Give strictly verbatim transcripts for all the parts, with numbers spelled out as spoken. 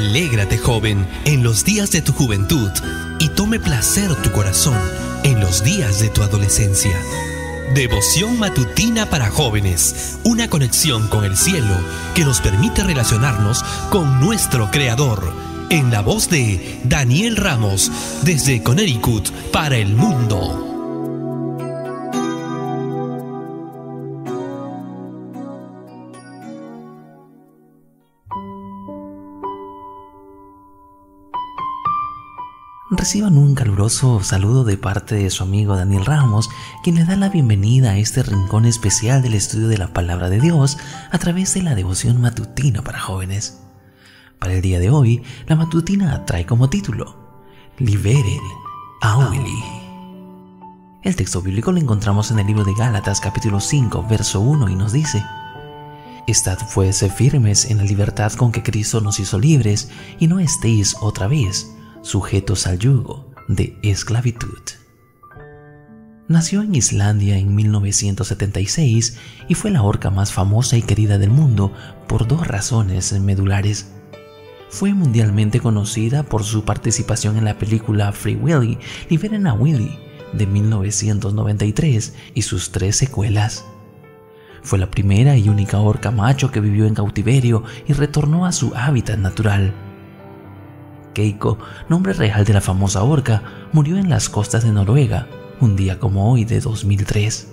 Alégrate, joven, en los días de tu juventud, y tome placer tu corazón en los días de tu adolescencia. Devoción matutina para jóvenes, una conexión con el cielo que nos permite relacionarnos con nuestro Creador, en la voz de Daniel Ramos, desde Connecticut para el mundo. Reciban un caluroso saludo de parte de su amigo Daniel Ramos, quien le da la bienvenida a este rincón especial del estudio de la Palabra de Dios a través de la devoción matutina para jóvenes. Para el día de hoy, la matutina trae como título Liberen a Willy. El texto bíblico lo encontramos en el libro de Gálatas capítulo cinco, verso uno, y nos dice: Estad pues firmes en la libertad con que Cristo nos hizo libres, y no estéis otra vez sujetos al yugo de esclavitud. Nació en Islandia en mil novecientos setenta y seis y fue la orca más famosa y querida del mundo por dos razones medulares. Fue mundialmente conocida por su participación en la película Free Willy, Liberen a Willy, de mil novecientos noventa y tres, y sus tres secuelas. Fue la primera y única orca macho que vivió en cautiverio y retornó a su hábitat natural. Keiko, nombre real de la famosa orca, murió en las costas de Noruega, un día como hoy de dos mil tres.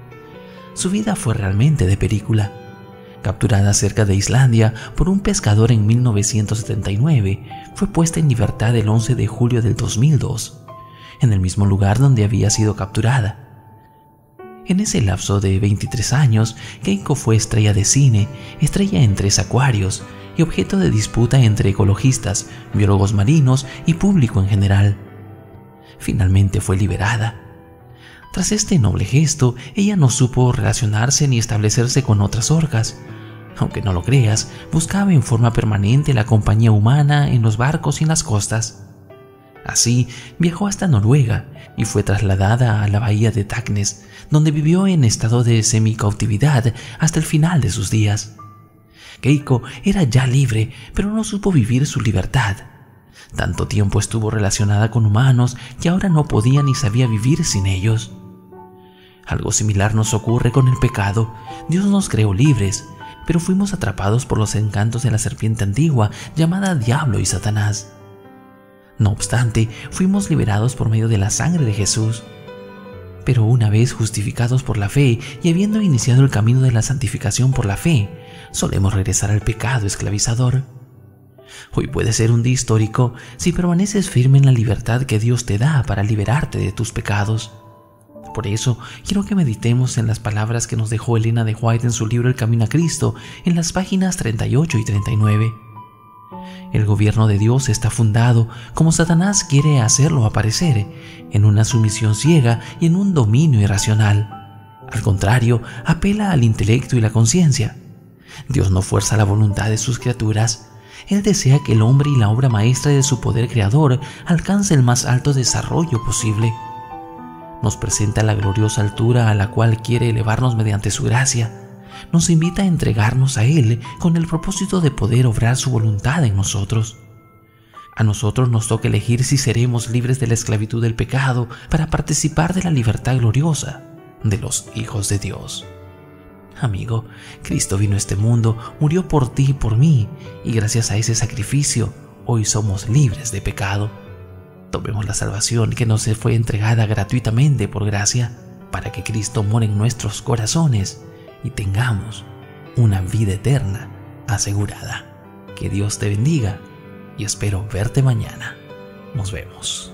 Su vida fue realmente de película. Capturada cerca de Islandia por un pescador en mil novecientos setenta y nueve, fue puesta en libertad el once de julio del dos mil dos, en el mismo lugar donde había sido capturada. En ese lapso de veintitrés años, Keiko fue estrella de cine, estrella en tres acuarios, y objeto de disputa entre ecologistas, biólogos marinos y público en general. Finalmente fue liberada. Tras este noble gesto, ella no supo relacionarse ni establecerse con otras orcas. Aunque no lo creas, buscaba en forma permanente la compañía humana en los barcos y en las costas. Así, viajó hasta Noruega y fue trasladada a la bahía de Tagnes, donde vivió en estado de semicautividad hasta el final de sus días. Keiko era ya libre, pero no supo vivir su libertad. Tanto tiempo estuvo relacionada con humanos que ahora no podía ni sabía vivir sin ellos. Algo similar nos ocurre con el pecado. Dios nos creó libres, pero fuimos atrapados por los encantos de la serpiente antigua llamada Diablo y Satanás. No obstante, fuimos liberados por medio de la sangre de Jesús. Pero una vez justificados por la fe y habiendo iniciado el camino de la santificación por la fe, solemos regresar al pecado esclavizador. Hoy puede ser un día histórico si permaneces firme en la libertad que Dios te da para liberarte de tus pecados. Por eso, quiero que meditemos en las palabras que nos dejó Elena de White en su libro El Camino a Cristo, en las páginas treinta y ocho y treinta y nueve. El gobierno de Dios está fundado, como Satanás quiere hacerlo aparecer, en una sumisión ciega y en un dominio irracional. Al contrario, apela al intelecto y la conciencia. Dios no fuerza la voluntad de sus criaturas. Él desea que el hombre y la obra maestra de su poder creador alcance el más alto desarrollo posible. Nos presenta la gloriosa altura a la cual quiere elevarnos mediante su gracia. Nos invita a entregarnos a Él con el propósito de poder obrar su voluntad en nosotros. A nosotros nos toca elegir si seremos libres de la esclavitud del pecado para participar de la libertad gloriosa de los hijos de Dios. Amigo, Cristo vino a este mundo, murió por ti y por mí, y gracias a ese sacrificio, hoy somos libres de pecado. Tomemos la salvación que nos fue entregada gratuitamente por gracia, para que Cristo more en nuestros corazones y tengamos una vida eterna asegurada. Que Dios te bendiga y espero verte mañana. Nos vemos.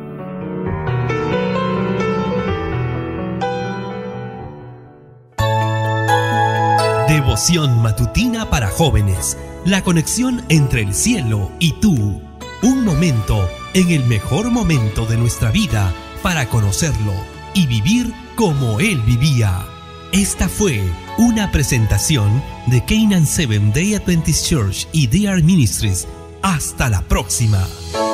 Devoción matutina para jóvenes. La conexión entre el cielo y tú. Un momento en el mejor momento de nuestra vida para conocerlo y vivir como Él vivía. Esta fue una presentación de Canaan Seventh Day Adventist Church y D R Ministries. Hasta la próxima.